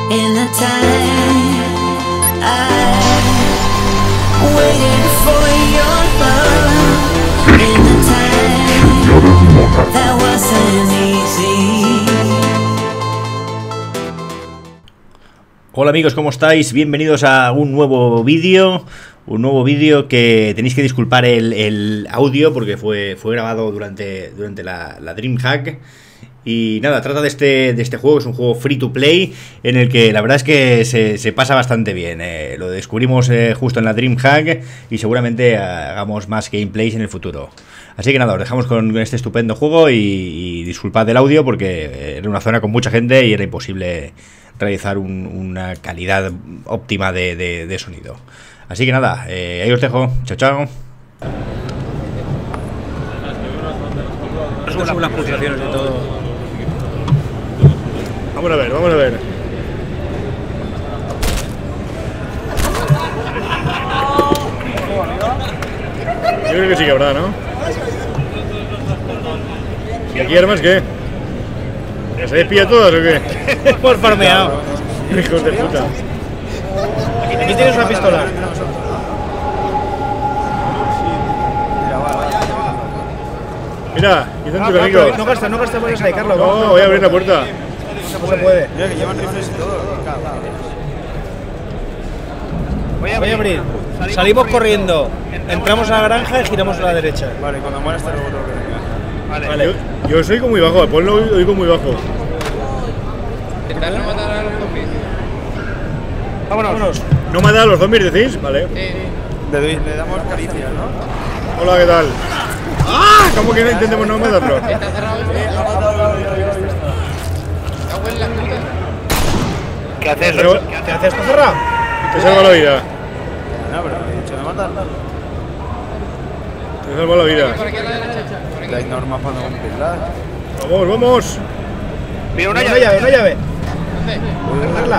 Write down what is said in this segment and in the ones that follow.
in the time I waited for your love, in the time that wasn't easy. Hola amigos, ¿cómo estáis? Bienvenidos a un nuevo vídeo. Un nuevo vídeo que tenéis que disculpar el audio porque fue grabado durante la DreamHack. Y nada, trata de este juego, que es un juego free to play en el que la verdad es que se pasa bastante bien. Lo descubrimos justo en la DreamHack y seguramente hagamos más gameplays en el futuro. Así que nada, os dejamos con este estupendo juego y disculpad del audio porque era una zona con mucha gente y era imposible realizar una calidad óptima de sonido. Así que nada, ahí os dejo. Chao, chao. Son las pulsaciones de todo. Vamos a ver, vamos a ver. Yo creo que sí que habrá, ¿no? ¿Y aquí armas qué? ¿Se despilla todas o qué? Por farmeado. Hijos de puta. Aquí tienes una pistola. Mira, ¿qué tanto rico? No gastes bollas ahí, Carlos. No, voy a abrir la puerta. No se puede. Mira que llevan rifles y todo. Voy a abrir. Salimos corriendo. Entramos a la granja y giramos a la derecha. Vale, cuando muera este luego tengo que venir. Vale. Yo soy como muy bajo, ponlo oigo muy bajo. Intentar no matar a los zombies. Vámonos. ¿No matar a los zombies, decís? Vale. Le damos caricias, ¿no? Hola, ¿qué tal? ¡Ah! ¿Cómo que no intentemos no matarlo? Está cerrado. Cago en la puta. ¿Qué haces? Pero- ¿Qué haces? ¿Está cerrado? Te salva la vida. No, pero me he dicho de matar. Te salva la vida. Por aquí a la derecha. Por aquí. Hay normas para no cumplirlas. Vamos, vamos. Mira, una llave. ¿Dónde? Cogerla.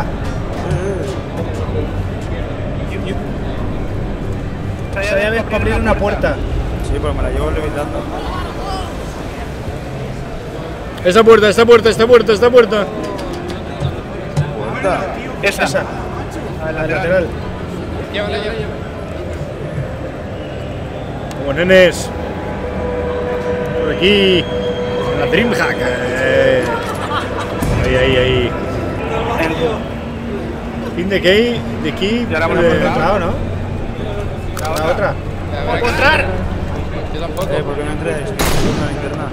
Esa llave es para abrir una puerta. Sí, pues me la llevo levitando. Esta puerta. Puerta. Esa. A la lateral. Llévala. Como nenes. Por aquí. En la DreamHack. Ahí. Fin de key. De aquí. Ya la hemos encontrado. ¿no? La otra. ¿Puedo encontrar? Yo tampoco. ¿Por qué no entréis? Una linterna.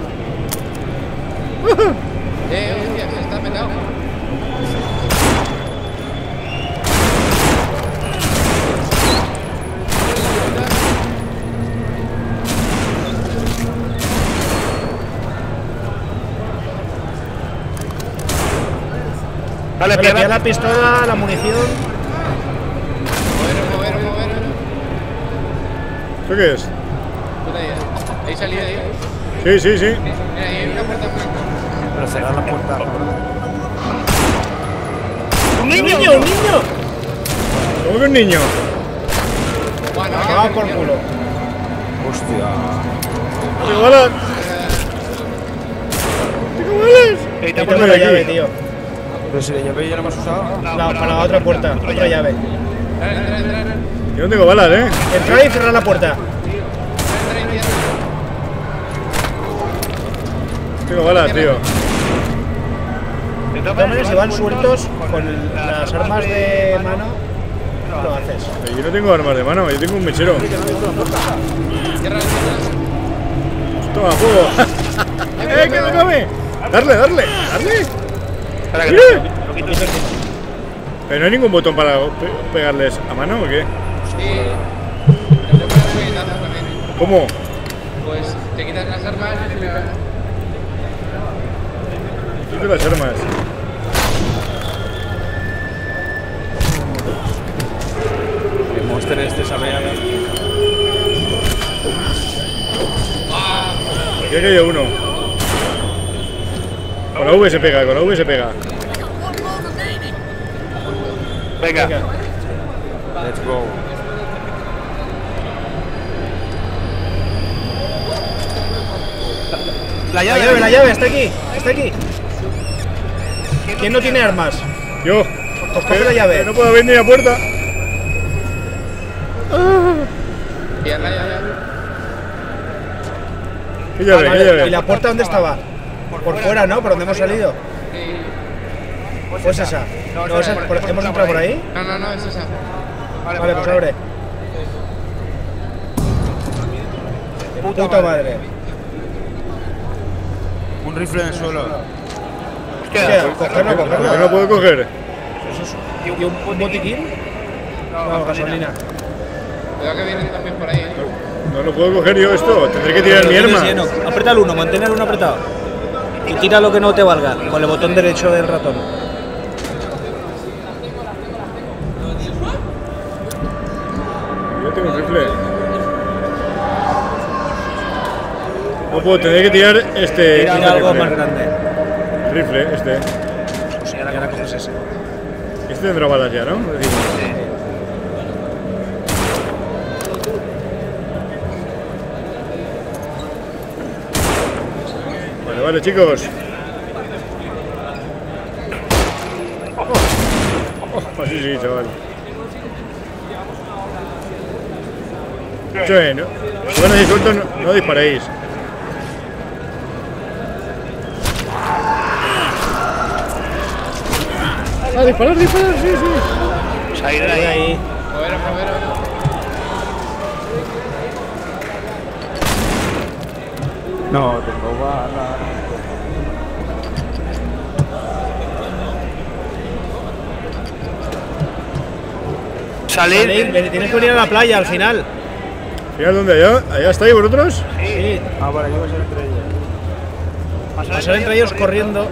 Hostia, está metido. Vale, pilla la pistola, la munición. Mover. ¿Esto qué es? Puta idea. Ahí salí de ahí. Sí. Mira, ahí hay una puerta blanca. Pero cerrar la puerta. ¡Un niño! ¿Cómo que un niño? Bueno, Ah, por culo. Hostia. ¡Tengo balas! Quítame la llave, tío. Pero si la llave ya la hemos usado. No, para la otra puerta, otra llave. Entra. Yo no tengo balas, Entrar y cerrar la puerta. Tengo balas, tío. De todas maneras, si van sueltos con las armas de mano, lo haces. Yo no tengo armas de mano, yo tengo un mechero. Cierra. Toma, fuego. ¡Que me come! Darle. ¿Pero no hay ningún botón para pegarles a mano o qué? Sí. No te puedes puñetazos también. ¿Cómo? Pues te quitas las armas y le pegas. Quito las armas. El monster este sabe. Aquí ha caído uno. Con la V se pega. Venga. Let's go. La llave, está aquí. ¿Quién no tiene armas? Yo. coge la llave. No puedo abrir ni la puerta. Ya, ya. ¿Qué llave? Vale, ¿Qué llave? ¿y la puerta dónde estaba? Por fuera, ¿no? ¿Por dónde hemos salido? Pues esa. No, esa, ¿hemos entrado por ahí? No, es esa. Vale, pues abre. Puta madre. Un rifle en el suelo. Hostia, cogerlo. ¿Por qué no puedo coger? ¿Y un botiquín? No, gasolina. Cuidado que vienen también por ahí. No puedo coger yo esto. Tendré que tirar mi arma. Aprieta el 1, mantén el 1 apretado. Y tira lo que no te valga, con el botón derecho del ratón. Yo tengo un rifle. No puedo, tendré que tirar este. Tira este algo rifle. más grande. Rifle, este. Y ahora coges ese. Este tendrá balas ya, ¿no? Vale, chicos. Así sí, chaval. Bueno, bueno, si suelto, no disparéis. Disparar, sí. Ahí. Movero. No, tengo balas. Salir, tienes que venir a la playa al final. Mira dónde, allá estáis vosotros. Sí. Ah, vale, yo voy a ser entre ellos. Pasar entre ellos corriendo.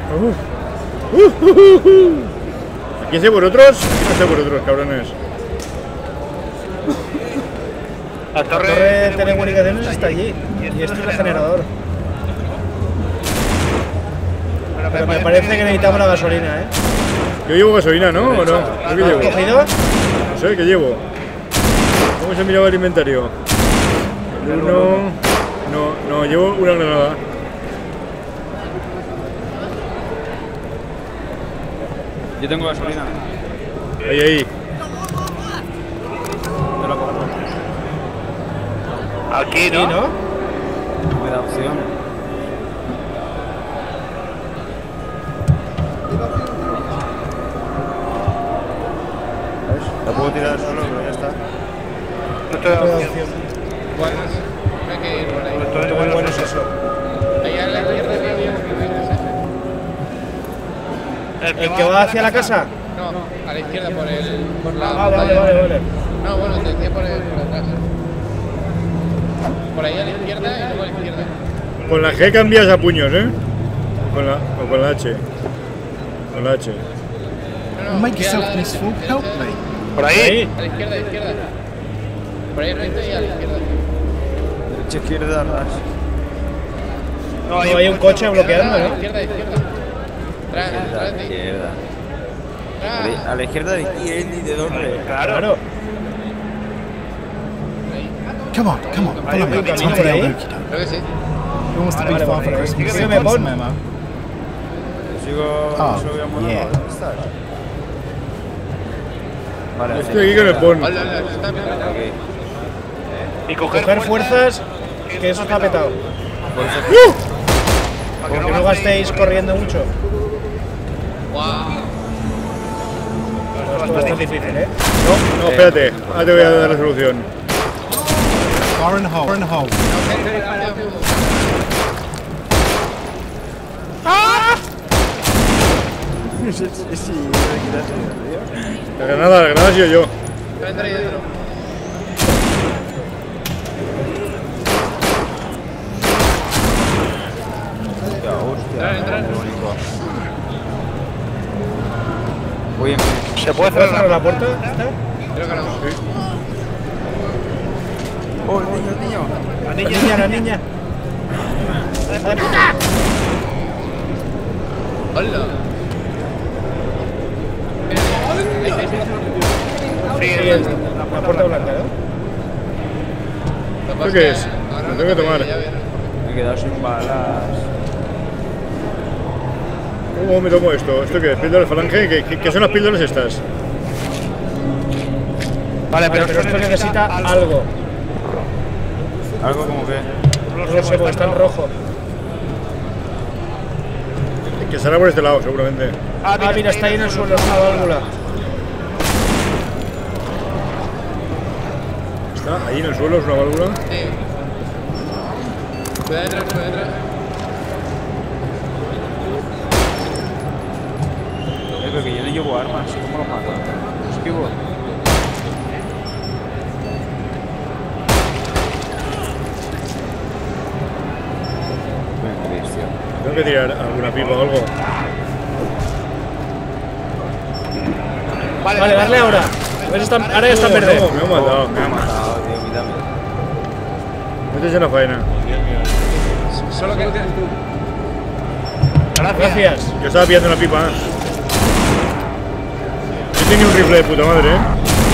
¿Aquí estáis vosotros? Aquí no estáis vosotros, cabrones. La torre de telecomunicaciones está allí. Y esto es el generador. Pero me parece que necesitamos la gasolina, ¿eh? Yo llevo gasolina, ¿no? ¿O no? ¿Yo qué ¿Has llevo? cogido? No sé, ¿qué llevo? ¿Cómo se miraba el inventario? No, llevo una granada. Yo tengo gasolina. Ahí. Yo la cojo. Aquí, ¿no? Me da opción. ¿Ves? La puedo tirar al suelo, pero ya está. No te da opción. Buenas. Hay que ir por ahí. Muy bueno es eso. Allá a la izquierda había un ¿El que va hacia la casa? No, a la izquierda por la. Vale. No, bueno, te decía por atrás. Por ahí a la izquierda y luego a la izquierda. Con la G cambias a puños, ¿eh? O con la H. Con la H. No, Make yourself useful. Help me. ¿Por ahí? A la izquierda. Por ahí frente y a la izquierda. Derecha, izquierda, atrás. No, hay un coche bloqueando, A la ¿no? izquierda. Atrás de ti. Izquierda. Atrás. A la izquierda de quién y de dónde. Claro. Come on. Follow me. un Time camino for the por ahí. old okey doke. Creo que sí. Who wants to be Vale, Father vale. Christmas? Sígueme, Wants a Pon. memo? Sigo. Ah, Soy a mono. yeah. ¿Dónde estás? Vale, Estoy aquí con el pon. Hola, está bien. Ok. Y coger fuerzas, que eso está petado. Para que no gastéis corriendo mucho. Wow. Esto es bastante difícil, ¿eh? No, espérate. Ahora te voy a dar la solución. Fire in the hole. La granada ha sido yo. Entra ahí dentro. Entra. Voy en. ¿Se puede cerrar la puerta? Creo que no. ¡Oh, el niño! La niña. Hola. Sí, la puerta blanca, ¿no? ¿Esto qué es? Lo tengo que tomar. Me he quedado sin balas. ¿Cómo me tomo esto? ¿Esto qué? ¿Píldoras falange? ¿Qué son las píldoras estas? Vale, pero esto necesita algo. Algo como que. No lo sé, porque está en rojo. Que será por este lado, seguramente. Ah, mira, está ahí en el suelo, es una válvula. Está ahí en el suelo, es una válvula. Sí. Cuidado detrás, cuidado detrás. Pero que yo no llevo armas, ¿cómo lo mato? Esquivo. Tengo que tirar alguna pipa o algo. Vale, darle ahora. Ahora ya está en verde. No, me ha matado. Me ha matado, tío, quítame. Métese en la faena. Solo que entres tú. Gracias. Yo estaba pillando una pipa. Yo tenía un rifle de puta madre, ¿eh?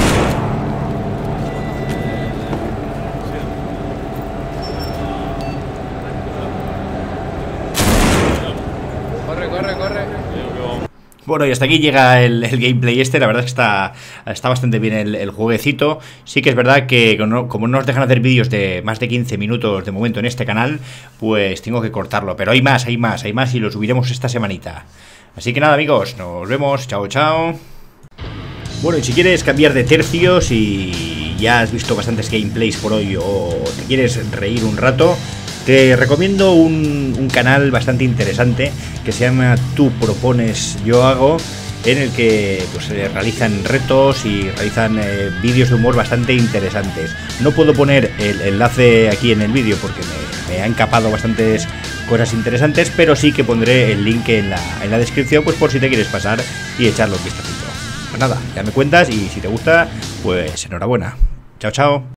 Corre, corre, corre. Bueno, y hasta aquí llega el gameplay este. La verdad es que está bastante bien el jueguecito. Sí que es verdad que como no nos dejan hacer vídeos de más de 15 minutos de momento en este canal, pues tengo que cortarlo. Pero hay más y lo subiremos esta semanita. Así que nada, amigos, nos vemos. Chao, chao. Bueno, y si quieres cambiar de tercios y ya has visto bastantes gameplays por hoy o te quieres reír un rato, te recomiendo un canal bastante interesante que se llama Tú Propones, Yo Hago, en el que pues, realizan retos y realizan vídeos de humor bastante interesantes. No puedo poner el enlace aquí en el vídeo porque me ha encapado bastantes cosas interesantes, pero sí que pondré el link en la descripción, pues por si te quieres pasar y echarlo un vistacito. Pues nada, ya me cuentas y si te gusta, pues enhorabuena. Chao, chao.